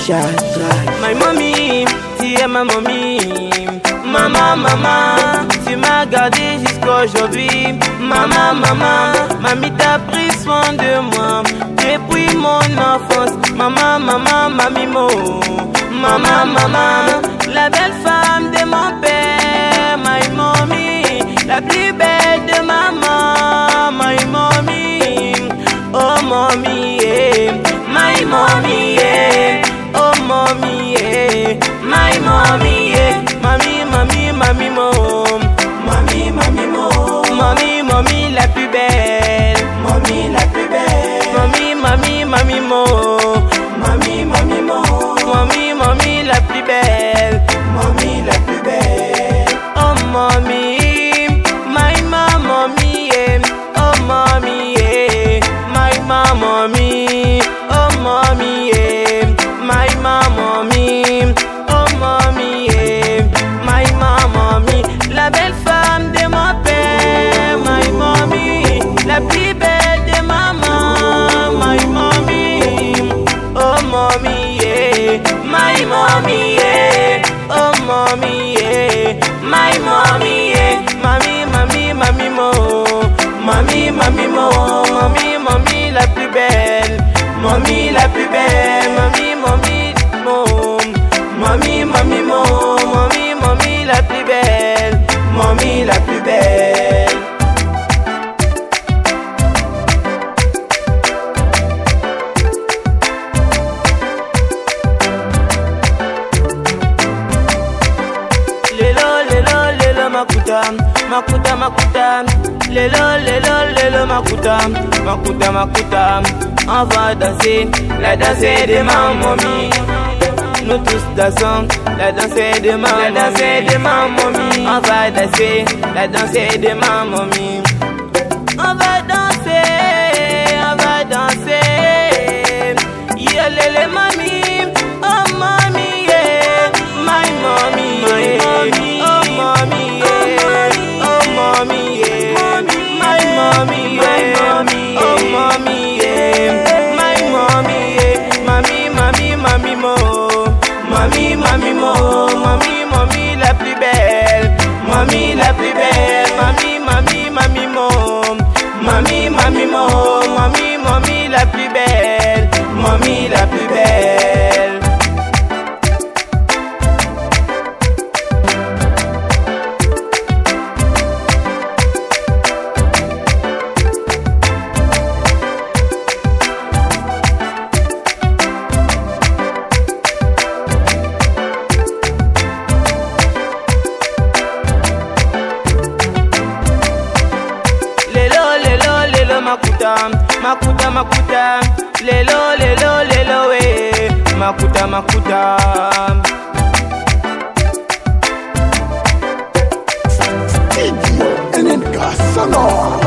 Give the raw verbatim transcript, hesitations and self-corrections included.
shine bright. My mommy, tu es ma mommy. Maman, maman, tu m'as gardé jusqu'aujourd'hui. Maman, maman, mamie t'a pris soin de moi depuis mon enfance. Maman, maman, mamie mo. Maman, maman, la belle femme de mon père. My mommy, la plus belle de maman. My mommy, oh mommy, yeah. My mommy, yeah. Oh mommy, yeah. My mommy, yeah. Mami, mami, mami, mom. Mami, mami, mom. Mami, mami, la plus belle. Mami, la plus belle. Mami, mami, mami, mom. Mami, mami, mom. Mami, mami, la plus belle. Mami, la plus belle. Oh, mami, my mommy, yeah. Oh, mommy, yeah. My mommy, oh, mommy, yeah. My mommy, oh, mommy, yeah. My mommy, la belle femme de mon père. My mommy, la plus belle de maman. My mommy, oh mommy, yeah. My mommy, yeah. Oh mommy, yeah. My mommy, yeah. Mami, mami, mami, mo. Mami, mami, mo. Mami, mami, la plus belle. Mami, la plus belle. Mami, mami, mo. Mami, mami, mo. Mami, mami, la plus belle. Mami, la plus belle. Lelo, lelo, lelo, makuta. Makuta, makuta. Lelo, lelo, lelo, makuta. Makuta, makuta. On va danser, la danse de ma momie. Nous tous dansons, la danse de ma momie. La danse de ma momie. On va danser, la danse de ma momie. On va danser, on va danser. Yeah, lele mami, oh mami, yeah. My mommy, my mommy, oh mommy, yeah. Oh mommy, yeah. My mommy, yeah. Oh mommy, yeah. My mommy, yeah. Mami, mami, mami, mo. Mami, mami, mo. Mami, mami, la plus belle. Mami, la plus belle. Mami, mami, mami, mo. Mami, mami, mo. Mami, mami, la plus belle. Mami, la plus belle. Makuta, makuta, makuta, lelo, lelo, lelo, eh. Makuta, makuta. Studio N N K Sonore.